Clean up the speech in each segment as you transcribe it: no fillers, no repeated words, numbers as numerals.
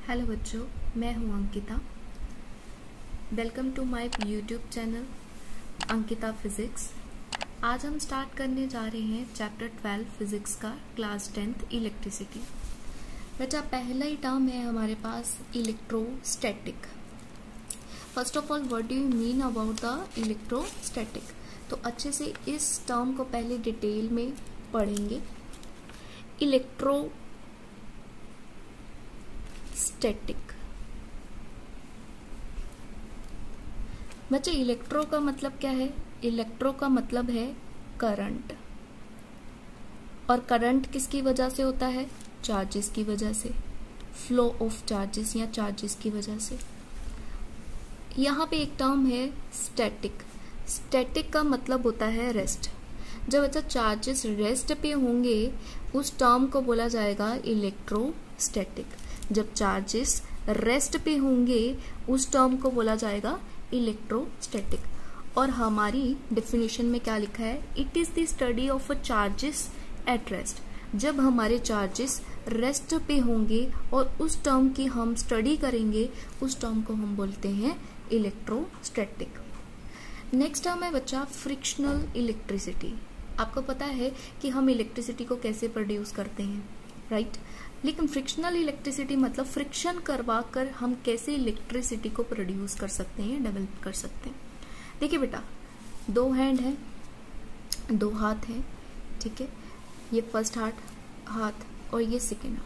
Hello बच्चों, मैं हूं Ankita. Welcome to my YouTube channel Ankita physics. आज हम स्टार्ट करने जा रहे हैं चैप्टर 12 फिजिक्स का क्लास 10th इलेक्ट्रिसिटी। बच्चा, पहला ही टर्म है हमारे पास electrostatic. First of all, what do you mean about the electrostatic? तो अच्छे से इस टर्म को पहले डिटेल में पढ़ेंगे। स्टैटिक बच्चे, इलेक्ट्रो का मतलब क्या है? इलेक्ट्रो का मतलब है करंट। और करंट किसकी वजह से होता है? चार्जेस की वजह से, फ्लो ऑफ चार्जेस या चार्जेस की वजह से। यहाँ पे एक टर्म है स्टैटिक। स्टैटिक का मतलब होता है रेस्ट। जब बच्चा चार्जेस रेस्ट पे होंगे उस टर्म को बोला जाएगा इलेक्ट्रोस्टैटिक। जब चार्जेस रेस्ट पे होंगे उस टर्म को बोला जाएगा इलेक्ट्रोस्टैटिक। और हमारी डेफिनेशन में क्या लिखा है? It is the study of a charges at rest. जब हमारे चार्जेस रेस्ट पे होंगे और उस टर्म की हम स्टडी करेंगे, उस टर्म को हम बोलते हैं इलेक्ट्रोस्टैटिक। नेक्स्ट टर्म है बच्चा फ्रिक्शनल इलेक्ट्रिसिटी। आपको पता है कि हम इलेक्ट्रिसिटी को कैसे प्रोड्यूस करते हैं, राइट? लेकिन फ्रिक्शनल इलेक्ट्रिसिटी मतलब फ्रिक्शन करवा कर हम कैसे इलेक्ट्रिसिटी को प्रोड्यूस कर सकते हैं, डेवलप कर सकते हैं। देखिए बेटा, दो हैंड है, दो हाथ है, ठीक है? ये फर्स्ट हाथ और ये सेकेंड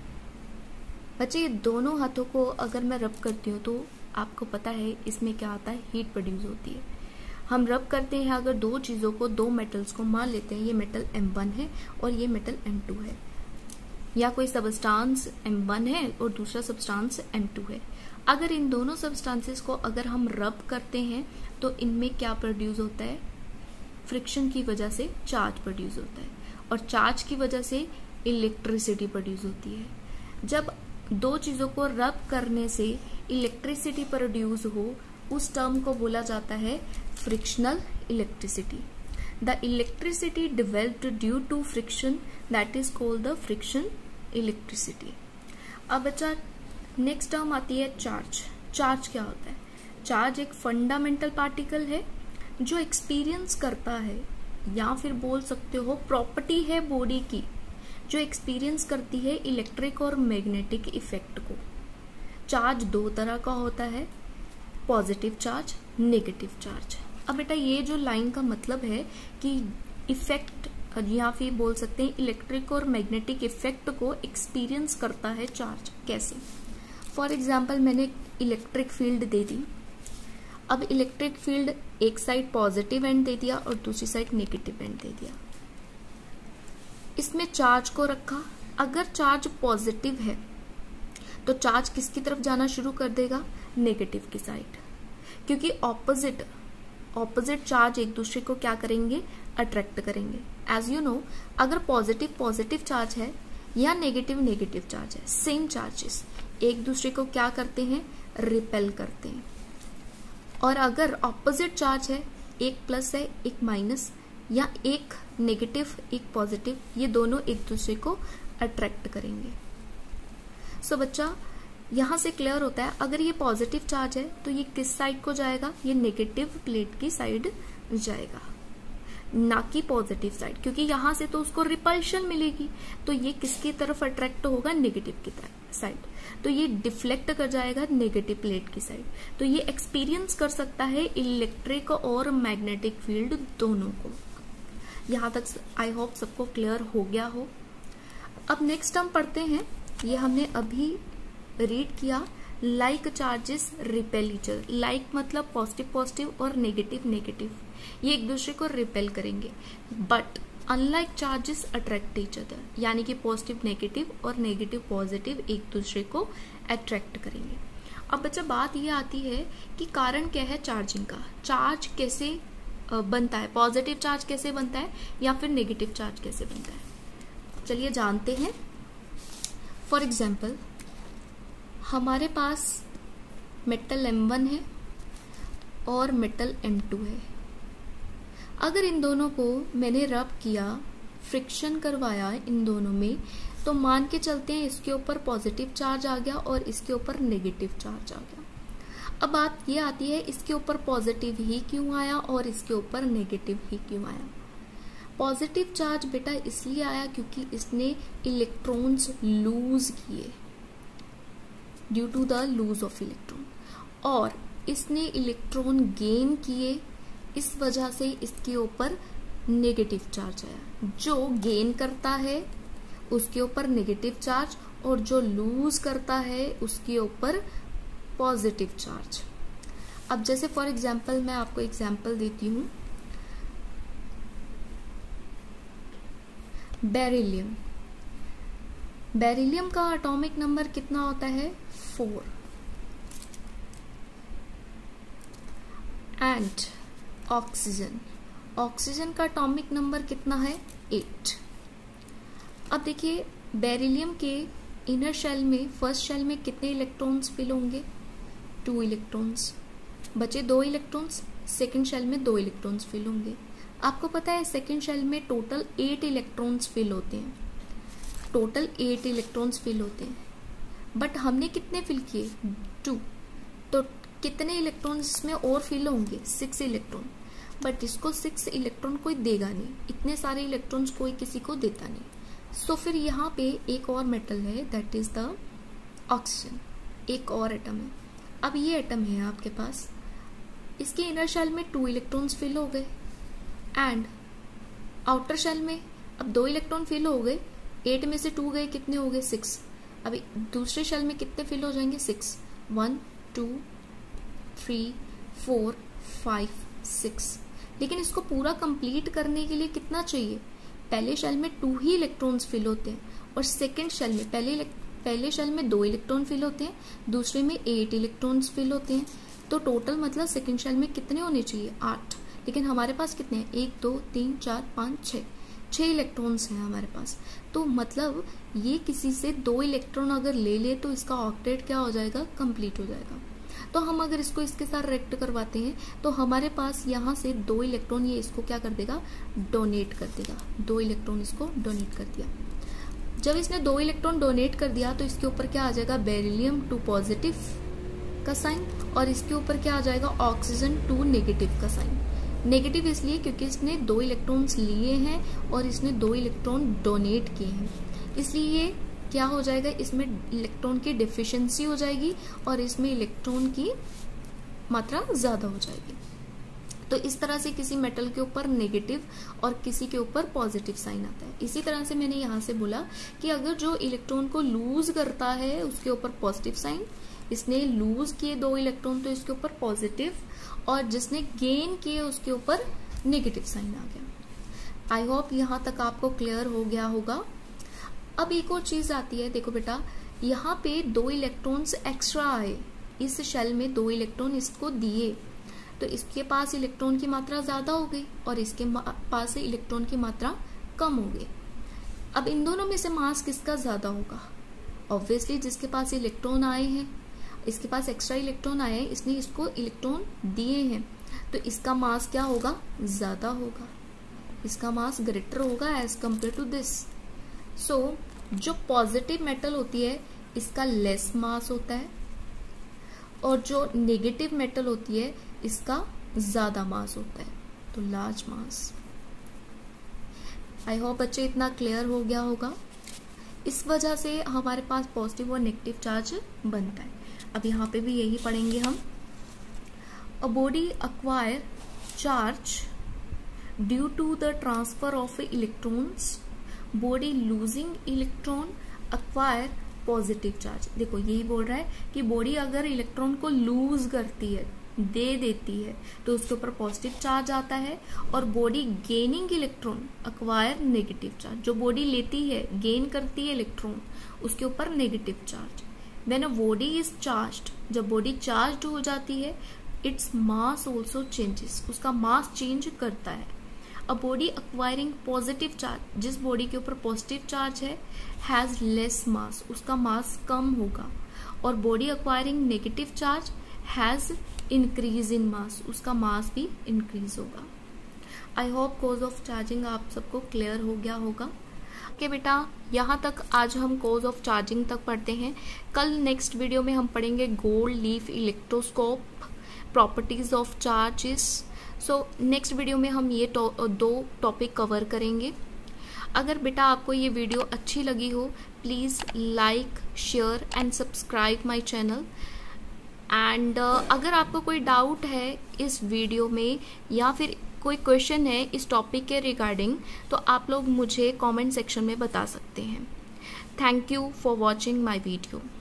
हाथ। बच्चे, ये दोनों हाथों को अगर मैं रब करती हूँ तो आपको पता है इसमें क्या आता है? हीट प्रोड्यूस होती है। हम रब करते हैं अगर दो चीजों को, दो मेटल्स को, मान लेते हैं ये मेटल M1 है और ये मेटल M2 है, या कोई सबस्टांस M1 है और दूसरा सबस्टांस M2 है। अगर इन दोनों सबस्टांसेस को अगर हम रब करते हैं तो इनमें क्या प्रोड्यूस होता है? फ्रिक्शन की वजह से चार्ज प्रोड्यूस होता है और चार्ज की वजह से इलेक्ट्रिसिटी प्रोड्यूस होती है। जब दो चीजों को रब करने से इलेक्ट्रिसिटी प्रोड्यूस हो उस टर्म को बोला जाता है frictional electricity. The electricity developed due to friction, that is called the friction electricity. अब बच्चा, नेक्स्ट टर्म आती है चार्ज। चार्ज क्या होता है? चार्ज एक फंडामेंटल पार्टिकल है जो एक्सपीरियंस करता है, या फिर बोल सकते हो प्रॉपर्टी है बॉडी की जो एक्सपीरियंस करती है इलेक्ट्रिक और मैग्नेटिक इफेक्ट को। चार्ज दो तरह का होता है, पॉजिटिव चार्ज, नेगेटिव चार्ज। अब बेटा, ये जो लाइन का मतलब है कि इफेक्ट या फिर बोल सकते हैं इलेक्ट्रिक और मैग्नेटिक इफेक्ट को एक्सपीरियंस करता है चार्ज। कैसे? फॉर एग्जाम्पल, मैंने इलेक्ट्रिक फील्ड दे दी। अब इलेक्ट्रिक फील्ड एक साइड पॉजिटिव एंड दे दिया और दूसरी साइड नेगेटिव एंड दे दिया। इसमें चार्ज को रखा। अगर चार्ज पॉजिटिव है तो चार्ज किसकी तरफ जाना शुरू कर देगा? नेगेटिव की साइड, क्योंकि ऑपोजिट चार्ज एक दूसरे को क्या करेंगे? अट्रैक्ट करेंगे। एज यू नो, अगर पॉजिटिव चार्ज है या नेगेटिव चार्ज है, सेम चार्जेस एक दूसरे को क्या करते हैं? रिपेल करते हैं। और अगर ऑपोजिट चार्ज है, एक प्लस है एक माइनस, या एक नेगेटिव एक पॉजिटिव, ये दोनों एक दूसरे को अट्रैक्ट करेंगे। सो बच्चा, यहां से क्लियर होता है अगर ये पॉजिटिव चार्ज है तो ये किस साइड को जाएगा? ये नेगेटिव प्लेट की साइड जाएगा, ना कि पॉजिटिव साइड, क्योंकि यहां से तो उसको रिपल्शन मिलेगी। तो ये किसकी तरफ अट्रैक्ट होगा? नेगेटिव की साइड। तो ये डिफ्लेक्ट कर जाएगा नेगेटिव प्लेट की साइड। तो ये एक्सपीरियंस कर सकता है इलेक्ट्रिक और मैग्नेटिक फील्ड दोनों को। यहां तक आई होप सबको क्लियर हो गया हो। अब नेक्स्ट हम पढ़ते हैं, ये हमने अभी रीड किया, like charges repel each other. Like मतलब पॉजिटिव और नेगेटिव, ये एक दूसरे को रिपेल करेंगे। But unlike charges attract each other, यानी कि पॉजिटिव नेगेटिव और नेगेटिव पॉजिटिव एक दूसरे को अट्रैक्ट करेंगे। अब बच्चा, बात ये आती है कि कारण क्या है चार्जिंग का? चार्ज कैसे बनता है? पॉजिटिव चार्ज कैसे बनता है या फिर नेगेटिव चार्ज कैसे बनता है? चलिए जानते हैं। फॉर एग्जाम्पल, हमारे पास मेटल M1 है और मेटल M2 है। अगर इन दोनों को मैंने रब किया, फ्रिक्शन करवाया इन दोनों में, तो मान के चलते हैं इसके ऊपर पॉजिटिव चार्ज आ गया और इसके ऊपर नेगेटिव चार्ज आ गया। अब बात ये आती है इसके ऊपर पॉजिटिव ही क्यों आया और इसके ऊपर नेगेटिव ही क्यों आया। पॉजिटिव चार्ज बेटा इसलिए आया क्योंकि इसने इलेक्ट्रॉन्स लूज किए due to the lose of electron, और इसने इलेक्ट्रॉन गेन किए, इस वजह से इसके ऊपर नेगेटिव चार्ज आया। जो गेन करता है उसके ऊपर नेगेटिव चार्ज और जो लूज करता है उसके ऊपर पॉजिटिव चार्ज। अब जैसे फॉर एग्जांपल मैं आपको एग्जांपल देती हूं, बेरिलियम। बेरिलियम का एटॉमिक नंबर कितना होता है 4 एंड ऑक्सीजन, ऑक्सीजन का एटॉमिक नंबर कितना है 8। अब देखिए बेरिलियम के इनर शेल में, फर्स्ट शेल में कितने इलेक्ट्रॉन्स फिल होंगे 2 इलेक्ट्रॉन्स, बचे 2 इलेक्ट्रॉन्स, सेकेंड शेल में 2 इलेक्ट्रॉन्स फिल होंगे। आपको पता है सेकेंड शेल में टोटल 8 इलेक्ट्रॉन्स फिल होते हैं, टोटल 8 इलेक्ट्रॉन्स फिल होते हैं, बट हमने कितने फिल किए 2, तो कितने इलेक्ट्रॉन्स इसमें और फिल होंगे 6 इलेक्ट्रॉन, बट इसको 6 इलेक्ट्रॉन कोई देगा नहीं, इतने सारे इलेक्ट्रॉन्स कोई किसी को देता नहीं। सो फिर यहाँ पे एक और मेटल है दैट इज द ऑक्सीजन, एक और एटम है। अब ये एटम है आपके पास, इसके इनर शेल में 2 इलेक्ट्रॉन्स फिल हो गए एंड आउटर शेल में अब 2 इलेक्ट्रॉन फिल हो गए, 8 में से 2 गए, कितने हो गए 6। अभी दूसरे शेल में कितने फिल हो जाएंगे 6, 1 2 3 4 5 6। लेकिन इसको पूरा कंप्लीट करने के लिए कितना चाहिए, पहले शेल में 2 ही इलेक्ट्रॉन्स फिल होते हैं और सेकेंड शेल में पहले शेल में 2 इलेक्ट्रॉन फिल होते हैं, दूसरे में 8 इलेक्ट्रॉन्स फिल होते हैं, तो टोटल मतलब सेकेंड शेल में कितने होने चाहिए 8। लेकिन हमारे पास कितने हैं 1 2 3 4 5 6 इलेक्ट्रॉन्स हैं हमारे पास। तो मतलब ये किसी से 2 इलेक्ट्रॉन अगर ले ले तो इसका ऑक्टेट क्या हो जाएगा, कंप्लीट हो जाएगा। तो हम अगर इसको इसके साथ रिएक्ट करवाते हैं तो हमारे पास यहाँ से 2 इलेक्ट्रॉन ये इसको क्या कर देगा, डोनेट कर देगा, 2 इलेक्ट्रॉन इसको डोनेट कर दिया। जब इसने 2 इलेक्ट्रॉन डोनेट कर दिया तो इसके ऊपर क्या आ जाएगा, बेरिलियम 2 पॉजिटिव का साइन, और इसके ऊपर क्या आ जाएगा, ऑक्सीजन 2 नेगेटिव का साइन। नेगेटिव इसलिए क्योंकि इसने 2 इलेक्ट्रॉन्स लिए हैं और इसने 2 इलेक्ट्रॉन डोनेट किए हैं, इसलिए क्या हो जाएगा, इसमें इलेक्ट्रॉन की डिफिशिएंसी हो जाएगी और इसमें इलेक्ट्रॉन की मात्रा ज्यादा हो जाएगी। तो इस तरह से किसी मेटल के ऊपर नेगेटिव और किसी के ऊपर पॉजिटिव साइन आता है। इसी तरह से मैंने यहाँ से बोला कि अगर जो इलेक्ट्रॉन को लूज करता है उसके ऊपर पॉजिटिव साइन, इसने लूज किए 2 इलेक्ट्रॉन तो इसके ऊपर पॉजिटिव, और जिसने गेन किए उसके ऊपर नेगेटिव साइन आ गया। आई होप यहाँ तक आपको क्लियर हो गया होगा। अब एक और चीज आती है, देखो बेटा यहाँ पे 2 इलेक्ट्रॉन्स एक्स्ट्रा आए, इस शेल में 2 इलेक्ट्रॉन इसको दिए तो इसके पास इलेक्ट्रॉन की मात्रा ज्यादा हो गई और इसके पास इलेक्ट्रॉन की मात्रा कम हो गई। अब इन दोनों में से मास किसका ज्यादा होगा, ऑब्वियसली जिसके पास इलेक्ट्रॉन आए हैं, इसके पास एक्स्ट्रा इलेक्ट्रॉन आए हैं, इसने इसको इलेक्ट्रॉन दिए हैं, तो इसका मास क्या होगा, ज्यादा होगा, इसका मास ग्रेटर होगा as compare to this. So जो पॉजिटिव मेटल होती है इसका लेस मास होता है और जो नेगेटिव मेटल होती है इसका ज्यादा मास होता है, तो लार्ज मास। आई होप बच्चे इतना क्लियर हो गया होगा। इस वजह से हमारे पास पॉजिटिव और नेगेटिव चार्ज बनता है। अब यहाँ पे भी यही पढ़ेंगे हम। A body acquire charge due to the transfer of electrons, body losing electron acquire positive charge. देखो यही बोल रहा है कि बॉडी अगर इलेक्ट्रॉन को लूज करती है, दे देती है, तो उसके ऊपर पॉजिटिव चार्ज आता है, और body gaining electron acquire negative charge. जो बॉडी लेती है, गेन करती है इलेक्ट्रॉन, उसके ऊपर negative charge. When a body is charged, जब बॉडी चार्ज्ड हो जाती है, इट्स मास ऑल्सो चेंजेस, उसका मास चेंज करता है। A body acquiring positive charge, जिस बॉडी के ऊपर पॉजिटिव चार्ज है, हैज लेस मास, उसका मास कम होगा, और body acquiring negative charge has increase in mass, उसका मास भी इंक्रीज होगा। I hope cause of charging आप सबको क्लियर हो गया होगा। ओके बेटा, यहाँ तक आज हम कॉज ऑफ चार्जिंग तक पढ़ते हैं। कल नेक्स्ट वीडियो में हम पढ़ेंगे gold leaf electroscope, properties of charges. So next video में हम ये दो टॉपिक कवर करेंगे। अगर बेटा आपको ये वीडियो अच्छी लगी हो, please like, share and subscribe my channel. And अगर आपको कोई डाउट है इस वीडियो में या फिर कोई क्वेश्चन है इस टॉपिक के रिगार्डिंग, तो आप लोग मुझे कमेंट सेक्शन में बता सकते हैं। Thank you for watching my video.